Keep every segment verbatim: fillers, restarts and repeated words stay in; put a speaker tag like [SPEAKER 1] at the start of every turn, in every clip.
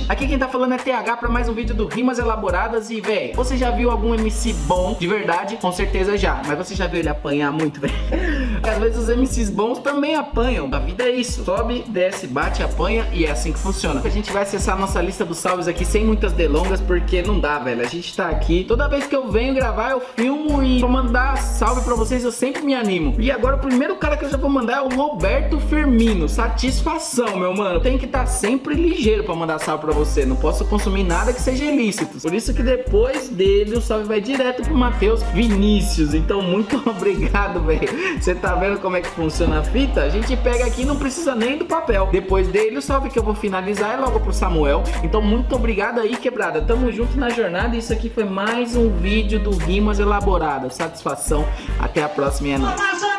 [SPEAKER 1] Aqui quem tá falando é T H pra mais um vídeo do Rimas Elaboradas. E, véi, você já viu algum M C bom de verdade? Com certeza já. Mas você já viu ele apanhar muito, velho? Às vezes os M Cs bons também apanham. A vida é isso. Sobe, desce, bate, apanha e é assim que funciona. A gente vai acessar a nossa lista dos salves aqui sem muitas delongas, porque não dá, velho. A gente tá aqui. Toda vez que eu venho gravar, eu filmo e pra mandar salve pra vocês, eu sempre me animo. E agora o primeiro cara que eu já vou mandar é o Roberto Firmino. Satisfação, meu mano. Tem que estar sempre ligeiro pra mandar salve pra você. Não posso consumir nada que seja ilícito. Por isso que depois dele o salve vai direto pro Matheus Vinícius. Então muito obrigado, velho. Você tá vendo como é que funciona a fita? A gente pega aqui e não precisa nem do papel. Depois dele o salve que eu vou finalizar é logo pro Samuel. Então muito obrigado aí, quebrada. Tamo junto na jornada. Isso aqui foi mais um vídeo do Rimas Elaboradas. Satisfação. Até a próxima e é nóis.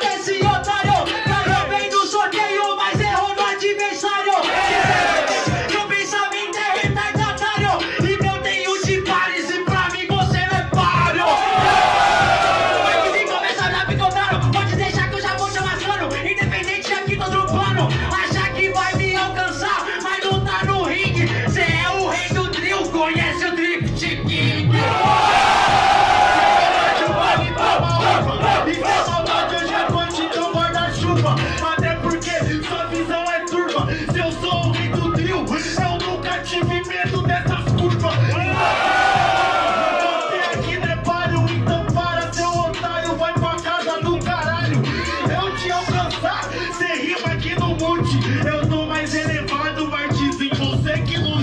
[SPEAKER 2] Eu tô mais elevado, Martizinho, você que lute.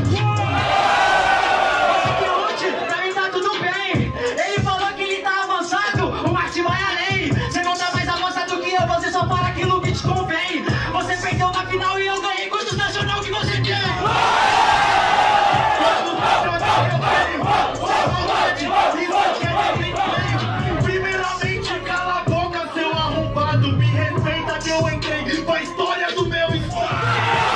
[SPEAKER 2] Você que lute, pra mim tá tudo bem. Ele falou que ele tá avançado, o Martin vai além. Você não tá mais avançado que eu, você só fala aquilo que te convém. Você perdeu na final e eu ganhei. Quantos nacional que você tem? Quantos nacional eu tenho? Primeiramente, cala a boca, seu arrombado. Me respeita que eu entrei com a história do meu estado.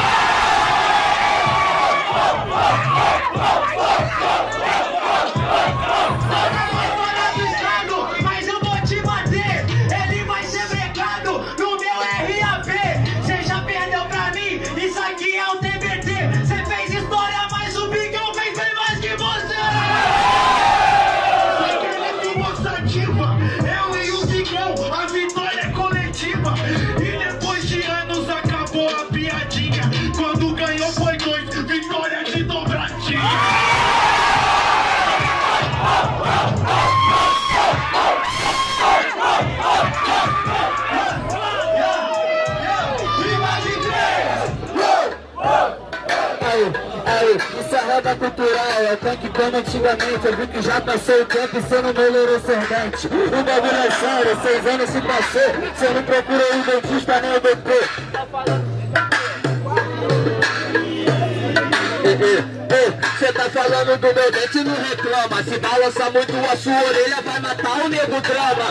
[SPEAKER 2] Mas eu vou te bater, ele vai ser brecado no meu R A P. Você já perdeu pra mim, isso aqui é um T B T. Você fez história, mas o Bigão fez bem mais que você. Aquele moça ativa, eu e o Bigão, a vitória é coletiva. E depois de anos acabou a piadinha. Quando ganhou foi dois, vitória de dobradinha.
[SPEAKER 3] Aí, isso é roda cultural, é tanque como antigamente. Eu vi que já passou o tempo e cê não melhorou seus dentes. O bagulho é sério, seis anos se passou. Cê não procurou o dentista nem o doutor. Tá falando? Cê tá falando do meu dente, não reclama. Se balança muito a sua orelha, vai matar o nego drama.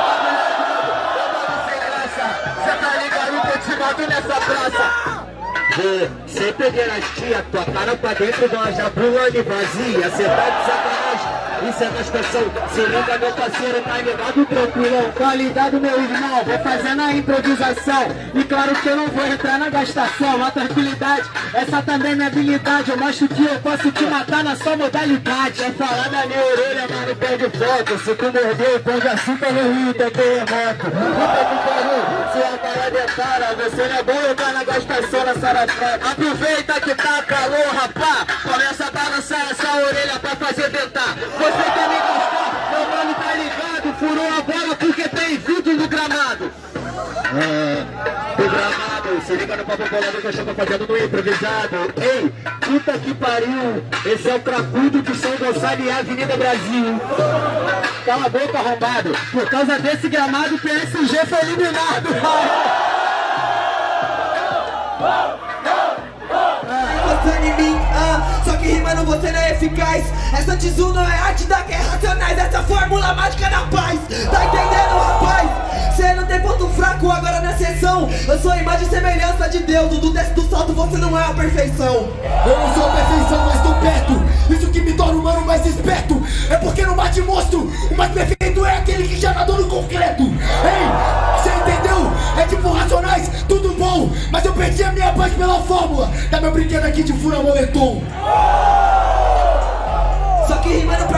[SPEAKER 3] Cê tá ligado que eu te mato nessa praça? Sem pederastia, tua cara pra dentro de uma jabulane vazia. Cê tá de sacanagem, isso é gastação. Se liga meu parceiro, tá ligado, tranquilão. Qualidade meu irmão, vou fazendo a improvisação. E claro que eu não vou entrar na gastação. A tranquilidade, essa também é minha habilidade. Eu mostro que eu posso te matar na sua modalidade. É falar na minha orelha, mas não perde foto. Se tu morder, põe açúcar no rio, tem terremoto. Puta que pariu, se a parada é cara, você não é bom entrar na gastação na Sarafá. Aproveita que tá calor, rapá. Começa a balançar essa orelha pra fazer ventar. Você quer me gostar? Meu mano tá ligado. Furou a bola porque tem vidro no gramado. Ah, do gramado. Se liga no papo bolado que eu chamo fazendo no improvisado. Ei, puta que pariu. Esse é o cracudo de São Gonçalo e a Avenida Brasil. Cala a boca, arrombado. Por causa desse gramado, o P S G foi eliminado.
[SPEAKER 4] Em mim, ah, só que rimando você não é eficaz. Essa Tizu não é arte da guerra racionais. Essa fórmula mágica da paz. Tá entendendo, rapaz? Cê não tem ponto fraco agora na sessão. Eu sou a imagem e semelhança de Deus. O do desce do salto você não é a perfeição. Eu não sou a perfeição, mas tô perto. Isso que me torna o humano mais esperto. É porque no mate monstro o mais perfeito é aquele que já nadou no concreto. Ei, cê entendeu? É tipo racionais, tudo bom. Mas eu perdi a minha paz pela fórmula. Dá meu brinquedo aqui de fura moletom.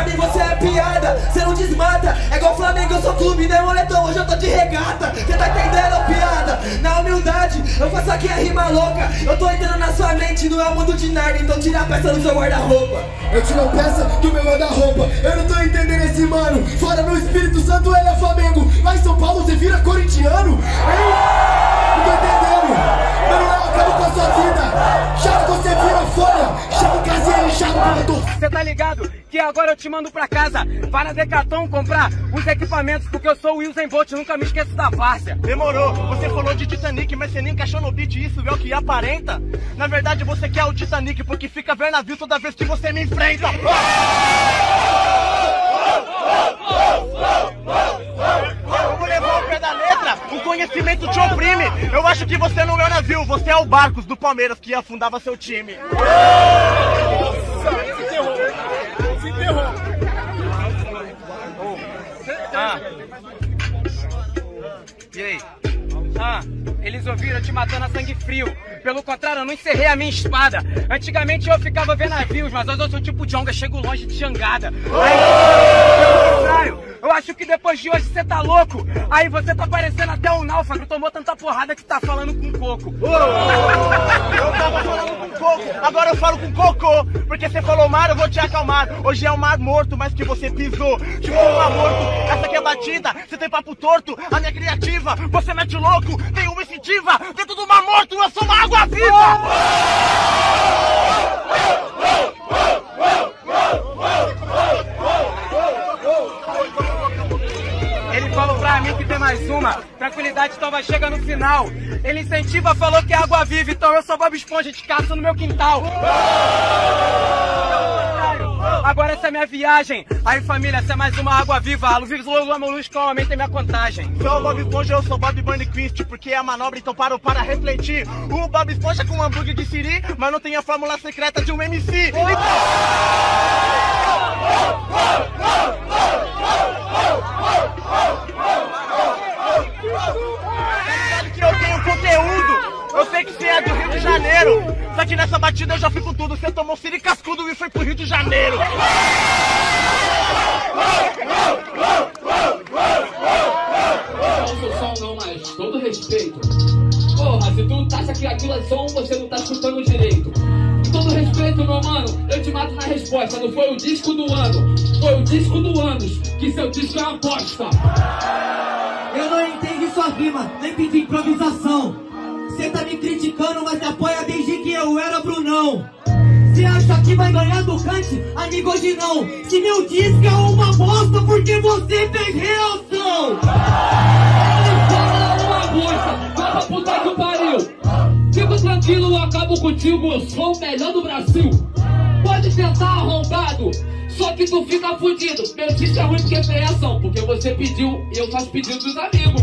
[SPEAKER 4] e você é piada. Cê não desmata, é igual Flamengo, eu sou clube, nem moletom, hoje eu tô de regata. Cê tá entendendo, piada? Na humildade, eu faço aqui a rima louca. Eu tô entrando na sua mente, não é o mundo de nada, então tira a peça do seu guarda-roupa.
[SPEAKER 5] Eu tiro a peça do meu guarda-roupa. Eu não tô entendendo esse mano. Fora no Espírito Santo ele é Flamengo. Lá em São Paulo você vira corintiano. Hein? Não tô entendendo. Mano, eu acabo com a sua vida. Já que você vira folha, chega em casa e ele chama o
[SPEAKER 6] Cê tá ligado que agora eu te mando pra casa. Vai na Decathlon comprar os equipamentos, porque eu sou o Usain Bolt, nunca me esqueço da várzea.
[SPEAKER 7] Demorou, você falou de Titanic, mas você nem encaixou no beat, isso é o que aparenta. Na verdade você quer o Titanic, porque fica vendo navio toda vez que você me enfrenta. Vamos levar o pé da letra, o conhecimento te oprime. Eu acho que você não é o navio, você é o Barcos do Palmeiras que afundava seu time. Se ferrou.
[SPEAKER 6] Ah. E aí? Ah, eles ouviram eu te matando a sangue frio. Pelo contrário, eu não encerrei a minha espada. Antigamente eu ficava vendo navios, mas hoje eu sou tipo Jonga, chego longe de jangada. Aí, pelo contrário, eu acho que depois de hoje você tá louco. Aí você tá parecendo até um náufrago, tomou tanta porrada que tá falando com coco.
[SPEAKER 7] Eu tava falando com coco, agora eu falo com cocô. Porque você falou mar, eu vou te acalmar. Hoje é um mar morto, mas que você pisou. Tipo um mar morto, essa aqui é batida. Você tem papo torto, a minha criativa. Você mete louco, tem uma instintiva. Dentro do mar morto, eu sou uma água viva.
[SPEAKER 6] Ele falou pra mim que tem mais uma. Tranquilidade, então vai chegar no final. Ele incentiva, falou que é água viva. Então eu sou Bob Esponja, te caço no meu quintal. Agora essa é minha viagem. Aí família, essa é mais uma água viva. A Luviz Lula Molusco aumenta minha contagem.
[SPEAKER 7] Sou o Bob Esponja, eu sou Bob Burnquist, porque é a manobra, então paro para refletir. O Bob Esponja com um hambúrguer de siri, mas não tem a fórmula secreta de um M C. Então... que eu tenho conteúdo. Eu sei que você é do Rio de Janeiro. Só que nessa batida eu já fui com tudo. Você tomou siri cascudo e foi pro Rio de Janeiro.
[SPEAKER 8] Não sou som não, mas todo respeito. Porra, se tu acha que aquilo é som, você não tá escutando direito. Com todo respeito, meu mano, eu te mato na resposta. Não foi o disco do ano, foi o disco do anos, que seu disco é uma bosta.
[SPEAKER 4] Eu não entendi sua rima, nem pedi improvisação. Cê tá me criticando, mas me apoia desde que eu era Brunão. Cê acha que vai ganhar do Kant? Amigo, hoje não. Se meu disco é uma bosta, porque você fez reação.
[SPEAKER 8] Ele fala uma bosta, vai pra puta que pariu. Fico tranquilo, eu acabo contigo, eu sou o melhor do Brasil. Pode tentar arrombado, só que tu fica fudido. Meu disco é ruim porque tem reação, porque você pediu e eu faço pedido dos amigos.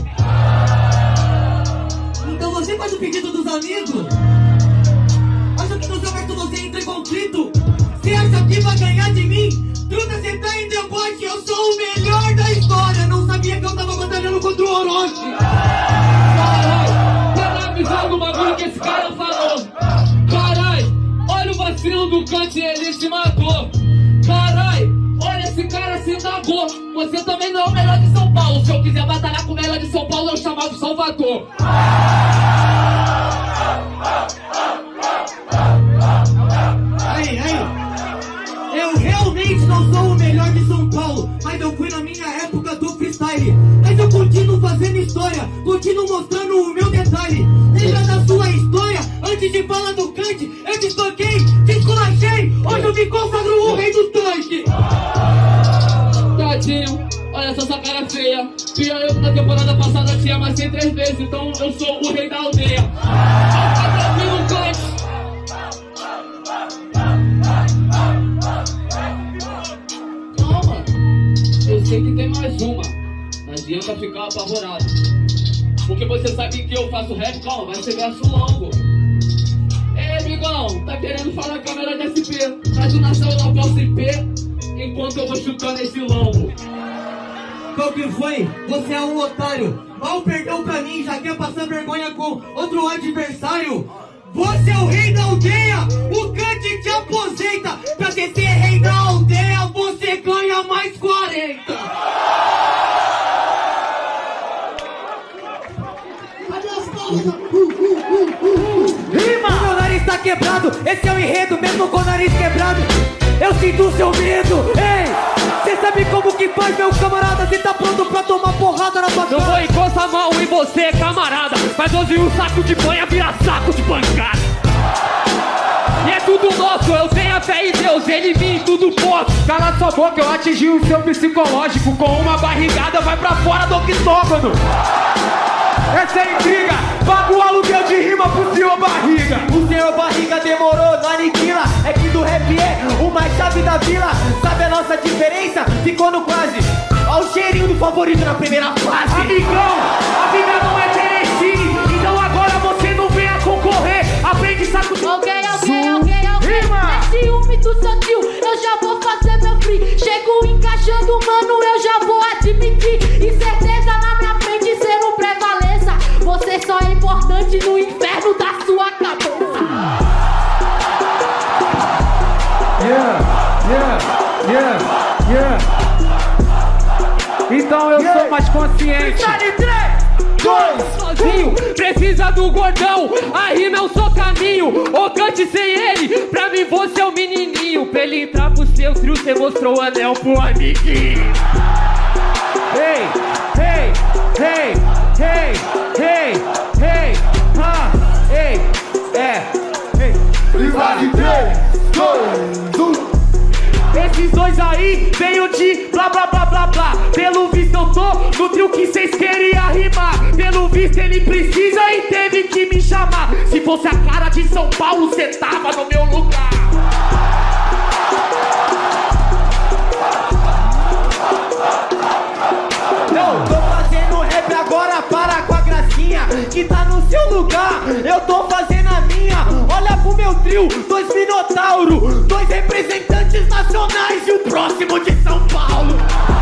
[SPEAKER 4] Então você faz o pedido dos amigos? Acha que no seu verso você entra em conflito? Você acha que vai ganhar de mim? Truta, você tá em deboche, eu sou o melhor da história. Não sabia que eu tava batalhando contra o Orochi.
[SPEAKER 8] Caralho, para avisar do bagulho que esse cara falou. Caralho, olha o vacilo do Kant, ele se matou. Caralho, olha esse cara se indagou. Você também não é o melhor de São Paulo. Se eu quiser batalhar com o melhor de São Paulo, eu chamava o Salvador.
[SPEAKER 4] Aí, aí. Eu realmente não sou o melhor de São Paulo, mas eu fui na minha época do freestyle. Mas eu continuo fazendo história, continuo mostrando o meu detalhe. Lembra da sua história? Antes de falar do Kant, eu te toquei, te esculachei. Hoje eu me consagro o rei do tanque.
[SPEAKER 8] Tadinho, olha só essa cara feia. Pior eu na temporada passada te amassei três vezes, então eu sou o rei da aldeia. Tá tranquilo, Kant. Calma, eu sei que tem mais uma. Não adianta ficar apavorado, porque você sabe que eu faço rap, calma, vai ser verso longo. Ei, amigão, tá querendo falar câmera de S P? Mas o Nação eu não posso I P enquanto eu vou chutando esse lombo.
[SPEAKER 4] Qual que foi? Você é um otário. Mal perdeu pra mim, já quer passar vergonha com outro adversário. Você é o rei da aldeia, o Kant te aposenta. Pra ser rei da aldeia, você ganha sinto seu medo. Ei, cê sabe como que faz, meu camarada? Cê tá pronto pra tomar porrada na tua cara?
[SPEAKER 8] Não vou encostar a mão em você, camarada, mas hoje um saco de banha vira saco de pancada. E é tudo nosso, eu tenho a fé em Deus, ele em mim tudo posso. Cala sua boca, eu atingi o seu psicológico. Com uma barrigada vai pra fora do octógono. Essa é intriga, paga o aluguel de rima pro senhor Barriga.
[SPEAKER 4] O senhor Barriga demorou, não aniquila. É que do rap é o mais chave da vila. Sabe a nossa diferença? Ficou no quase. Olha o cheirinho do favorito na primeira fase.
[SPEAKER 8] Amigão, a vida não é Teresine, então agora você não venha concorrer. Aprende saco de...
[SPEAKER 9] Ok, ok, ok, ok. É ciúme do seu tio, eu já vou fazer meu free. Chego encaixando, mano, eu já vou admitir. E certeza na minha frente cê não prevaleça. Você só é importante no inferno da sua cabeça.
[SPEAKER 8] Yeah, yeah, yeah, yeah. Então eu yeah. sou mais consciente. Sozinho, precisa do gordão. A rima eu sou caminho. Ou cante sem ele, pra mim você é o menininho. Pra ele entrar pro seu trio, cê mostrou o anel pro amiguinho. Hey, hey, hey, hey, hey, hey, ha, hey, é, hey. Esses dois aí veio de blá blá blá blá blá. Pelo visto eu tô no trio que cês queriam rimar. Pelo visto ele precisa e teve que me chamar. Se fosse a cara de São Paulo, cê tava no meu lugar.
[SPEAKER 4] Eu tô fazendo rap agora, para com a gracinha que tá no seu lugar, eu tô fazendo a minha. Olha pro meu trio, dois Minotauro, dois representantes nacionais e o próximo de São Paulo.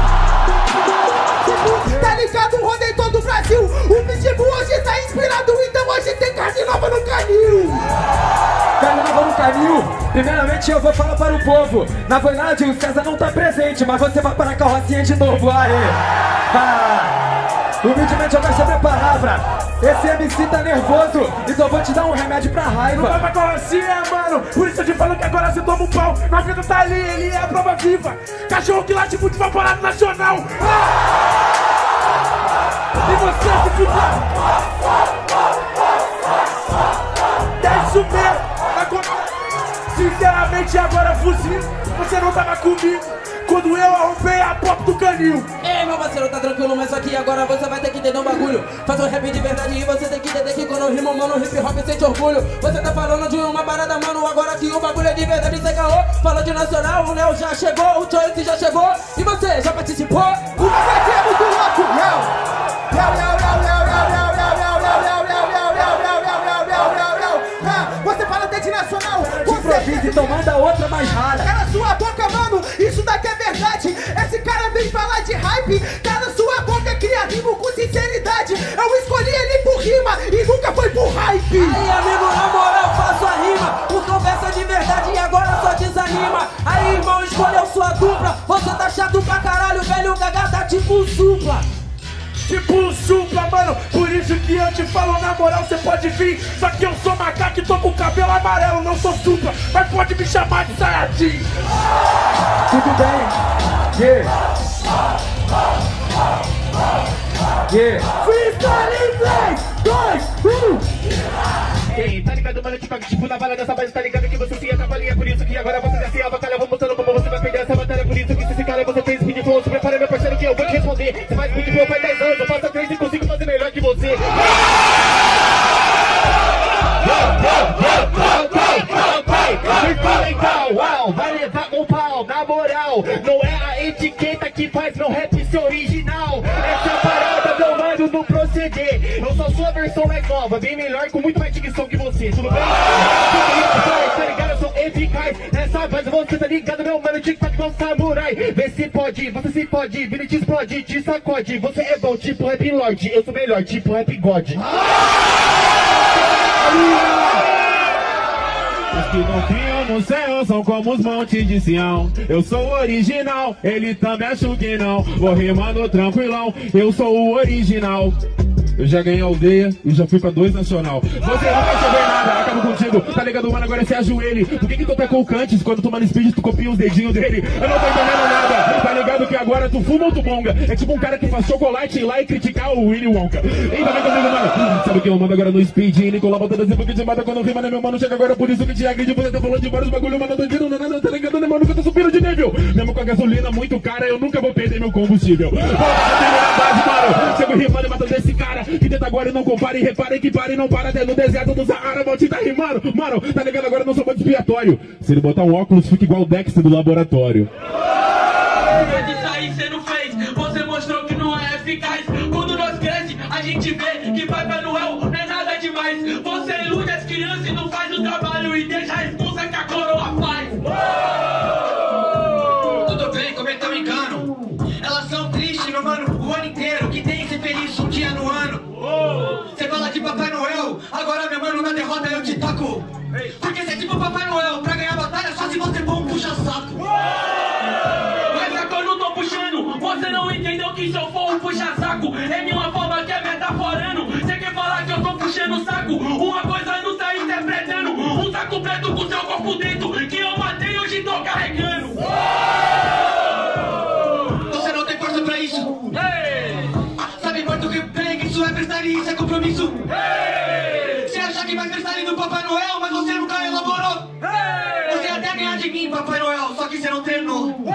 [SPEAKER 4] Tá ligado, rodei todo o Brasil. O Pitbull hoje tá inspirado, então hoje tem carne nova no canil.
[SPEAKER 10] Carne nova no canil. Primeiramente eu vou falar para o povo. Na verdade o César não tá presente, mas você vai para a carrocinha de novo. Aê! Ah, humildemente eu gosto sobre a palavra. Esse M C tá nervoso, então eu vou te dar um remédio pra raiva.
[SPEAKER 5] Não vai pra carrocinha, mano. Por isso eu te falo que agora você toma um pau. Na vida tá ali, ele é a prova viva. Cachorro que late muito vaporado nacional. Ah! E você se fuder. É isso mesmo. Sinceramente agora fuzil, você não tava comigo quando eu arrombei a pop do canil.
[SPEAKER 4] Ei, meu parceiro, tá tranquilo, mas aqui agora você vai ter que entender um bagulho. Faz um rap de verdade e você tem que entender que quando eu rimo, mano, hip hop sente orgulho. Você tá falando de uma parada, mano, agora que o bagulho é de verdade, cê caô. Falou de nacional, o Léo já chegou, o Choice já chegou. E você já participou? O rap é muito louco, Léo. Léo, Léo, Léo, Léo, Léo, Léo, Léo, Léo, Léo, Léo, Léo, Léo, Léo, Léo, Léo, Léo, Léo, Léo. Você fala até de nacional.
[SPEAKER 10] Improvisa, então manda outra mais rara.
[SPEAKER 4] Cala sua boca, mano, isso daqui é verdade. Esse cara vem falar de hype. Cala sua boca, cria rimo com sinceridade. Eu escolhi ele por rima e nunca foi por hype. Aí, amigo, na moral, faço a rima por conversa de verdade e agora só desanima. Aí, irmão, escolheu sua dupla. Você tá chato pra caralho, velho gaga tá tipo supla.
[SPEAKER 5] Tipo um supla, mano, por isso que eu te falo na moral, cê pode vir. Só que eu sou macaco e tô com cabelo amarelo, não sou supla, mas pode me chamar de Sayajin.
[SPEAKER 10] Tudo bem. Yeah. Yeah.
[SPEAKER 5] Freestyle em três, dois, um.
[SPEAKER 3] Ei, tá ligado, mano, tipo, tipo na bala dessa base, tá ligado que você se atrapalha. Por isso que agora você já se abacalha. Vou mostrando como você vai perder essa batalha. Por isso que se esse cara você fez vídeo flow, se prepara, meu parceiro, que eu vou te responder. Você faz vídeo flow faz dez anos, eu faço três e consigo fazer melhor que você. Vai levar um pau, na moral. Não é a etiqueta que faz meu rap ser original. Essa parada, meu mano, no proceder. Eu sou sua versão mais nova, bem melhor, com muito mais dicção que você. Tudo bem? Tá ligado? Eu sou eficaz. Nessa base você tá ligado, meu mano, tic-tac com samurai. Vê se pode, você se pode, vira e te explode, te sacode. Você é bom, tipo Rap Lord. Eu sou melhor, tipo Rap God.
[SPEAKER 11] Os que confiam no céu são como os montes de Sião. Eu sou o original, ele também acha que não. Vou rimando tranquilão, eu sou o original. Eu já ganhei aldeia e já fui pra dois nacional. Você não quer saber nada, acabo contigo. Tá ligado, mano? Agora você ajoelhe. Por que que tu pecou o Cantes quando tu manda speed tu copia os dedinhos dele? Eu não tô entendendo nada. Tá ligado que agora tu fuma ou tu bonga? É tipo um cara que faz chocolate ir lá e criticar o Willy Wonka. E também comigo, mano. Sabe o que eu mando agora no speed? Nicolau botando assim porque te mata quando rima, né, meu mano? Chega agora por isso que te agride. Você tá falando de vários bagulho, mano. Não entendo nada, tá ligado, né, mano? Que eu tô subindo de nível. Mesmo com a gasolina muito cara, eu nunca vou perder meu combustível. Volta na base, mano. Chego rimando e matando esse cara. Que tenta agora e não compare. Repare que para e não para até no deserto do Saara. Vou te tá rimando. Mano, tá ligado? Agora eu não sou muito expiatório. Se ele botar um óculos, fica igual o Dexter do laboratório.
[SPEAKER 2] Disso aí cê não fez, você mostrou que não é eficaz. Quando nós cresce, a gente vê que Papai Noel não é nada demais. Você ilude as crianças e não faz o trabalho e deixa a responsa que a coroa faz. Tudo bem, cometeu um engano. Elas são tristes, meu mano, o ano inteiro. Que tem que ser feliz um dia no ano. Você fala de Papai Noel, agora meu mano, na derrota eu te taco. Porque você é tipo Papai Noel, pra ganhar batalha só se você for um puxa-saco. Você não entendeu que se eu for um puxa-saco é de uma forma que é metaforando. Você quer falar que eu tô puxando o saco? Uma coisa não tá interpretando. Um saco preto com seu corpo dentro que eu matei e hoje tô carregando. Você não tem força pra isso. Hey! Sabe muito que bem que isso é freestyle, isso é compromisso. Hey! Você acha que vai freestyle do Papai Noel, mas você nunca elaborou. Hey! Você até ganhar de mim, Papai Noel, só que você não treinou.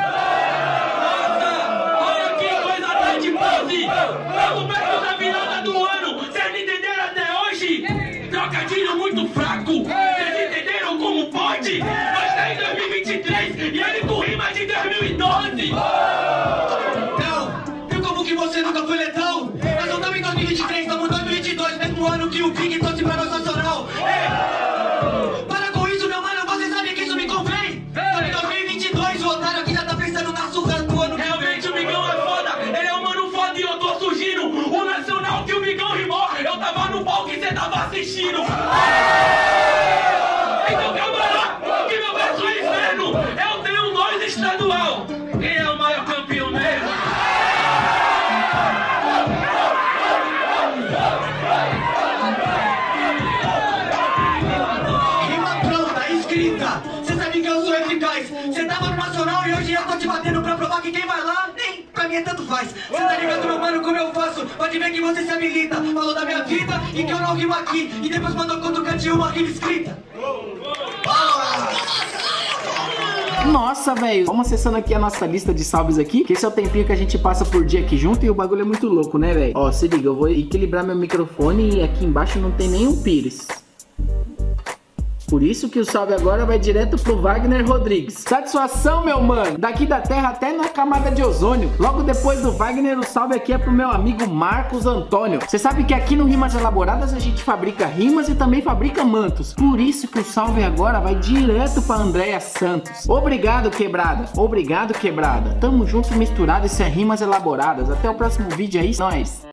[SPEAKER 2] Mesmo perto da virada do ano, vocês não entenderam até hoje? Trocadilho muito fraco, vocês entenderam como pode? Nós tá em dois mil e vinte e três e ele com rima de dois mil e doze. Não, viu como que você nunca foi letal? Nós não estamos em dois mil e vinte e três, estamos em dois mil e vinte e dois, mesmo ano que o Big trouxe pra nós nacional. Ei, para com isso, meu mano, você sabe que isso me convém? Estamos em dois mil e vinte e dois, o otário aqui já tá pensando na surra do ano. Realmente o Migão é foda, ele é um mano foda e eu tô surgindo. O nacional que o Migão rimou, eu tava no palco e cê tava assistindo. Então calma lá, que meu verso é inferno. Eu tenho dois estadual. Quem é o maior campeão mesmo? Rima pronta, escrita. Cê sabe que eu sou eficaz. Cê tava no nacional e hoje eu tô te batendo pra provar que quem vai lá nem pra mim é tanto faz. Cê tá ligado, meu mano, como eu faço? Pode ver que você se habilita. Falou da minha vida e que eu não rimo aqui. E depois mandou contra o cantinho uma rima escrita.
[SPEAKER 1] Nossa, velho, vamos acessando aqui a nossa lista de salves aqui, que esse é o tempinho que a gente passa por dia aqui junto e o bagulho é muito louco, né, velho? Ó, se liga, eu vou equilibrar meu microfone e aqui embaixo não tem nenhum pires. Por isso que o salve agora vai direto pro Wagner Rodrigues. Satisfação, meu mano. Daqui da Terra até na camada de ozônio. Logo depois do Wagner, o salve aqui é pro meu amigo Marcos Antônio. Você sabe que aqui no Rimas Elaboradas a gente fabrica rimas e também fabrica mantos. Por isso que o salve agora vai direto pra Andréia Santos. Obrigado, Quebrada. Obrigado, Quebrada. Tamo junto e misturado. Isso é Rimas Elaboradas. Até o próximo vídeo aí. Nós.